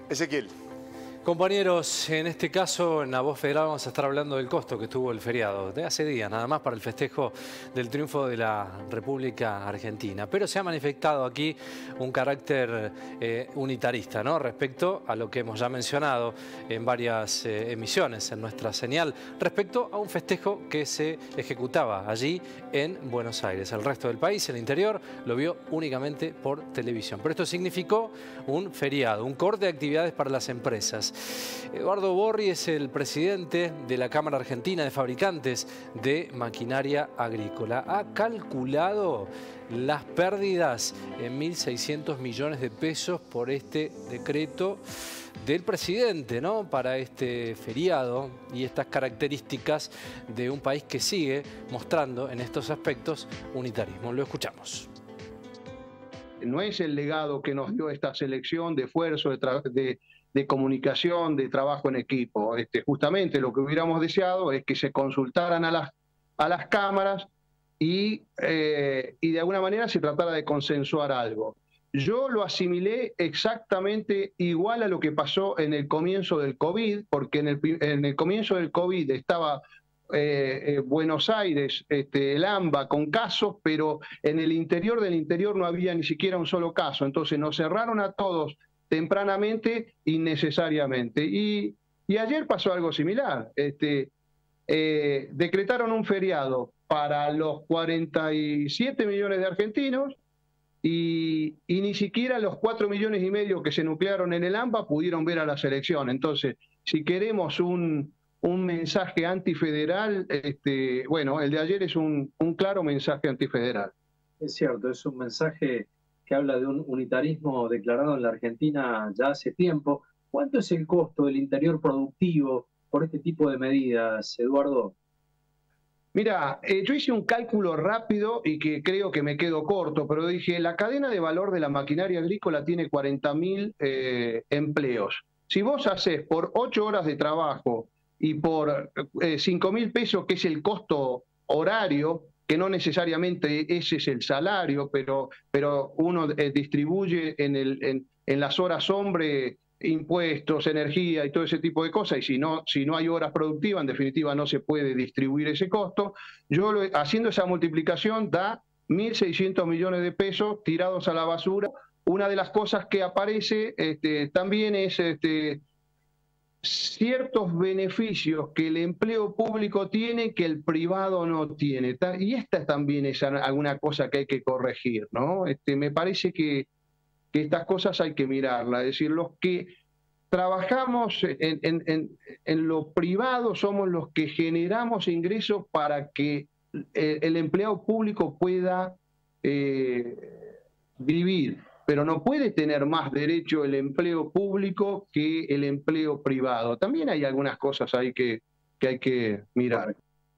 Ezequiel. Compañeros, en este caso, en La Voz Federal vamos a estar hablando del costo que tuvo el feriado de hace días, nada más para el festejo del triunfo de la República Argentina. Pero se ha manifestado aquí un carácter unitarista, ¿no? Respecto a lo que hemos ya mencionado en varias emisiones en nuestra señal, respecto a un festejo que se ejecutaba allí en Buenos Aires. El resto del país, el interior, lo vio únicamente por televisión. Pero esto significó un feriado, un corte de actividades para las empresas. Eduardo Borri es el presidente de la Cámara Argentina de Fabricantes de Maquinaria Agrícola. Ha calculado las pérdidas en 1.600 millones de pesos por este decreto del presidente, ¿no? Para este feriado y estas características de un país que sigue mostrando en estos aspectos unitarismo. Lo escuchamos. No es el legado que nos dio esta selección de esfuerzo, de comunicación, de trabajo en equipo. Justamente lo que hubiéramos deseado es que se consultaran a las cámaras y de alguna manera se tratara de consensuar algo. Yo lo asimilé exactamente igual a lo que pasó en el comienzo del COVID, porque en el comienzo del COVID estaba Buenos Aires, el AMBA con casos, pero en el interior del interior no había ni siquiera un solo caso. Entonces nos cerraron a todos tempranamente, innecesariamente. Y ayer pasó algo similar. Decretaron un feriado para los 47 millones de argentinos y ni siquiera los 4,5 millones que se nuclearon en el AMBA pudieron ver a la selección. Entonces, si queremos un mensaje antifederal, bueno, el de ayer es un claro mensaje antifederal. Es cierto, es un mensaje que habla de un unitarismo declarado en la Argentina ya hace tiempo. ¿Cuánto es el costo del interior productivo por este tipo de medidas, Eduardo? Mira, yo hice un cálculo rápido y que creo que me quedo corto, pero dije, la cadena de valor de la maquinaria agrícola tiene 40.000 empleos. Si vos haces por 8 horas de trabajo y por 5.000 pesos, que es el costo horario, que no necesariamente ese es el salario, pero uno distribuye en las horas hombre impuestos, energía y todo ese tipo de cosas, y si no hay horas productivas, en definitiva no se puede distribuir ese costo. Haciendo esa multiplicación da 1.600 millones de pesos tirados a la basura. Una de las cosas que aparece también es ciertos beneficios que el empleo público tiene que el privado no tiene. Y esta también es alguna cosa que hay que corregir, ¿no? Me parece que estas cosas hay que mirarlas. Es decir, los que trabajamos en lo privado somos los que generamos ingresos para que el empleado público pueda vivir. Pero no puede tener más derecho el empleo público que el empleo privado. También hay algunas cosas ahí que hay que mirar.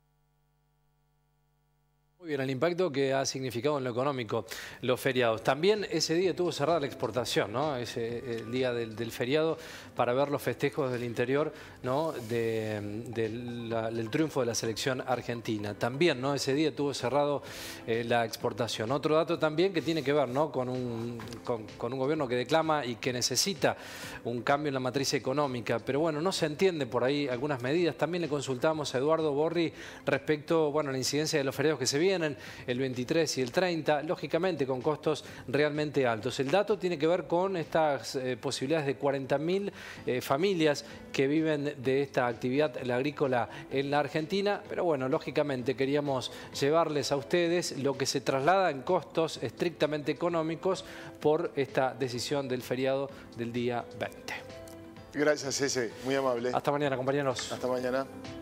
Muy bien, el impacto que ha significado en lo económico los feriados. También ese día tuvo cerrada la exportación, ¿no? El día del feriado para ver los festejos del interior, ¿no? Del triunfo de la selección argentina. También, ¿no? Ese día tuvo cerrado la exportación. Otro dato también que tiene que ver, ¿no? con un gobierno que declama y que necesita un cambio en la matriz económica. Pero bueno, no se entiende por ahí algunas medidas. También le consultamos a Eduardo Borri respecto, bueno, a la incidencia de los feriados que se vienen, el 23 y el 30, lógicamente con costos realmente altos. El dato tiene que ver con estas posibilidades de 40.000 familias que viven de esta actividad la agrícola en la Argentina, pero bueno, lógicamente queríamos llevarles a ustedes lo que se traslada en costos estrictamente económicos por esta decisión del feriado del día 20. Gracias, Eze. Muy amable. Hasta mañana, compañeros. Hasta mañana.